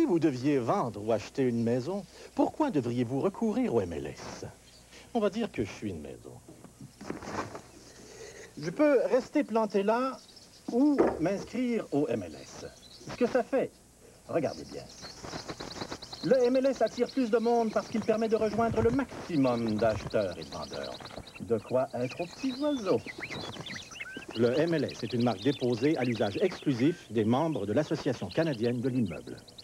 vous deviez vendre ou acheter une maison, pourquoi devriez-vous recourir au MLS? On va dire que je suis une maison. Je peux rester planté là ou m'inscrire au MLS. Ce que ça fait, regardez bien. Le MLS attire plus de monde parce qu'il permet de rejoindre le maximum d'acheteurs et de vendeurs. De quoi être aux petits oiseaux. Le MLS est une marque déposée à l'usage exclusif des membres de l'Association canadienne de l'immeuble.